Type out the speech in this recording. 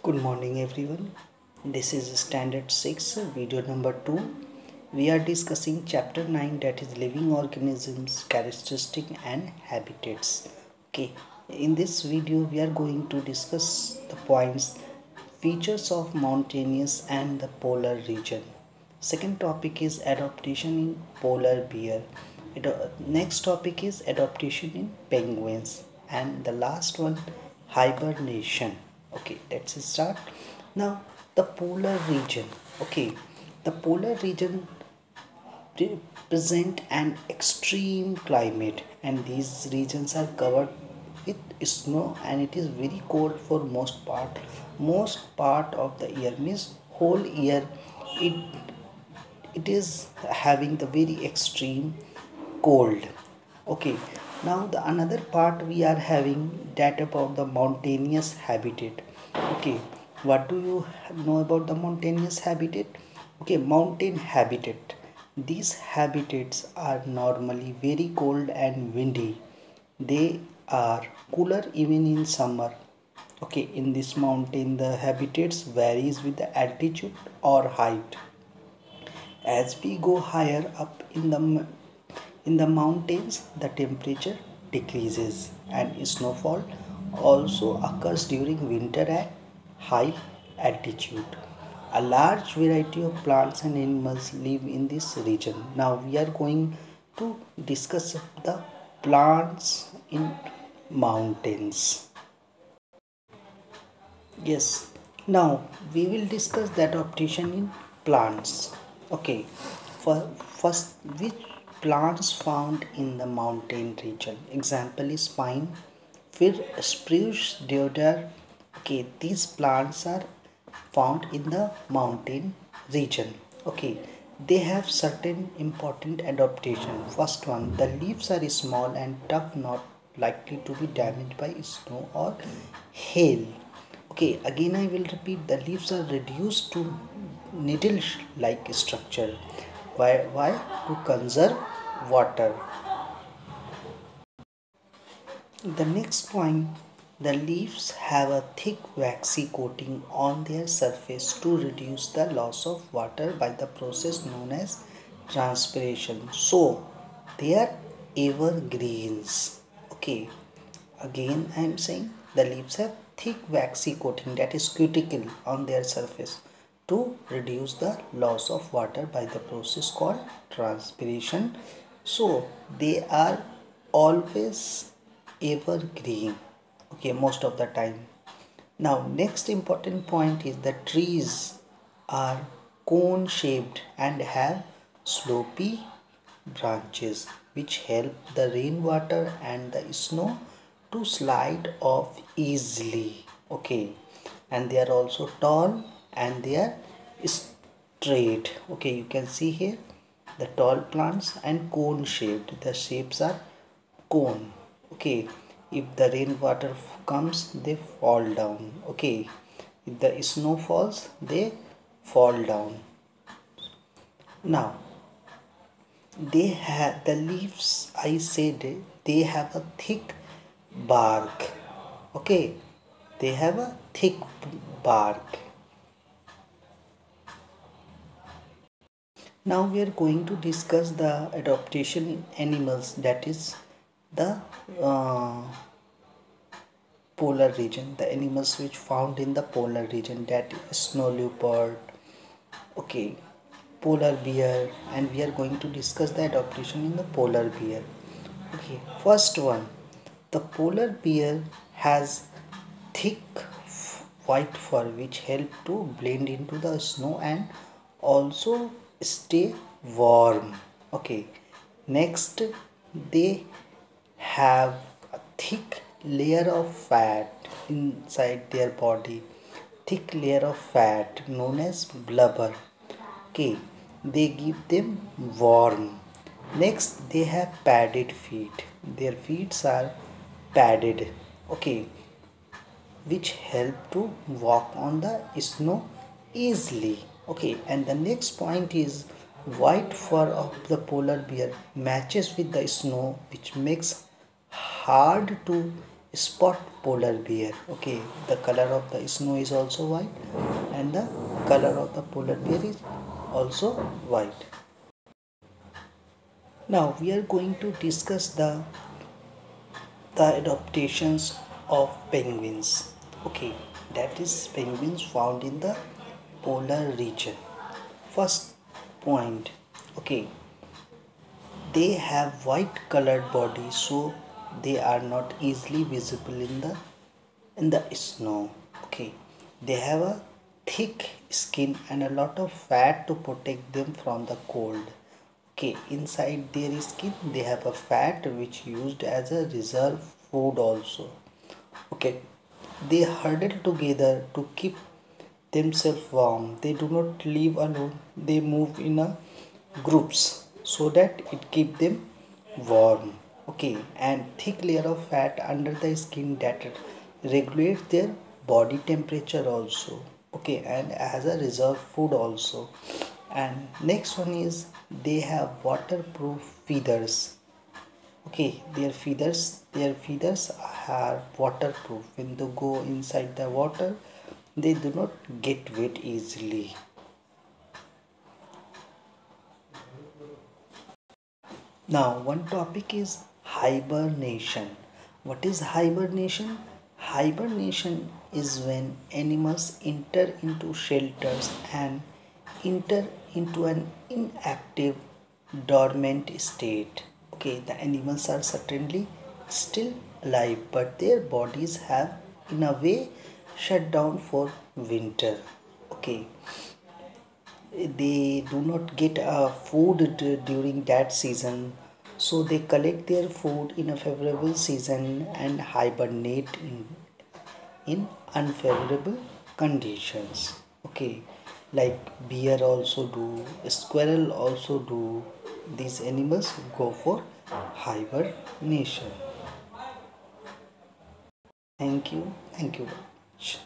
Good morning everyone. This is standard 6 video number 2. We are discussing chapter 9, that is living organisms, characteristics and habitats. Okay, in this video we are going to discuss the points features of mountainous and the polar region. Second topic is adaptation in polar bear. Next topic is adaptation in penguins, and the last one hibernation. Okay, let's start. Now the polar region. Okay, the polar region present an extreme climate, and these regions are covered with snow, and it is very cold for most part of the year, means whole year it it is having the very extreme cold. Okay, now the another part we are having that about the mountainous habitat. Okay, what do you know about the mountainous habitat? Okay, mountain habitat, these habitats are normally very cold and windy. They are cooler even in summer. Okay, in this mountain the habitats varies with the altitude or height. As we go higher up in the mountains, the temperature decreases and snowfall also occurs during winter at high altitude. A large variety of plants and animals live in this region. Now we are going to discuss the plants in mountains. Yes, now we will discuss the adaptation in plants. Okay, first, which plants found in the mountain region? Example is pine, fir, spruce, deodar. Okay, these plants are found in the mountain region. Okay, they have certain important adaptation. First one, the leaves are small and tough, not likely to be damaged by snow or hail. Okay, again I will repeat, the leaves are reduced to needle like structure. Why? To conserve water. The next point, the leaves have a thick waxy coating on their surface to reduce the loss of water by the process known as transpiration. So they are evergreens. Okay, again I am saying the leaves have thick waxy coating, that is cuticle, on their surface to reduce the loss of water by the process called transpiration. So they are always evergreen. Okay, most of the time. Now next important point is the trees are cone shaped and have slopy branches which help the rainwater and the snow to slide off easily. Okay, and they are also tall and they are straight. Okay, you can see here the tall plants and cone shaped. The shapes are cone. Okay, if the rainwater comes they fall down. Okay, if the snow falls they fall down. Now they have the leaves, I said they have a thick bark. Okay, they have a thick bark. Now we are going to discuss the adaptation in animals, that is the polar region, the animals which found in the polar region, that is snow leopard. Okay, polar bear, and we are going to discuss the adaptation in the polar bear. Okay, first one, the polar bear has thick white fur which help to blend into the snow and also stay warm. Okay, next they have a thick layer of fat inside their body, thick layer of fat known as blubber. Okay, they give them warm. Next they have padded feet, their feet are padded. Okay, which help to walk on the snow easily. Okay, and the next point is white fur of the polar bear matches with the snow, which makes hard to spot polar bear. Okay, the color of the snow is also white and the color of the polar bear is also white. Now we are going to discuss the adaptations of penguins. Okay, that is penguins found in the polar region. First point, okay, they have white colored bodies, so they are not easily visible in the snow. Okay, they have a thick skin and a lot of fat to protect them from the cold. Okay, inside their skin they have a fat which used as a reserve food also. Okay, they huddle together to keep themselves warm. They do not live alone, they move in a groups so that it keep them warm. Okay, and thick layer of fat under the skin that regulates their body temperature also. Okay, and as a reserve food also. And next one is they have waterproof feathers. Okay, their feathers are waterproof. When they go inside the water, they do not get wet easily. Now, one topic is hibernation. What is hibernation? Hibernation is when animals enter into shelters and enter into an inactive, dormant state. Okay, the animals are certainly still alive, but their bodies have, in a way, shut down for winter. Okay, they do not get food during that season, so they collect their food in a favorable season and hibernate in unfavorable conditions. Okay, like bear also do, squirrel also do. These animals go for hibernation. Thank you, thank you very much.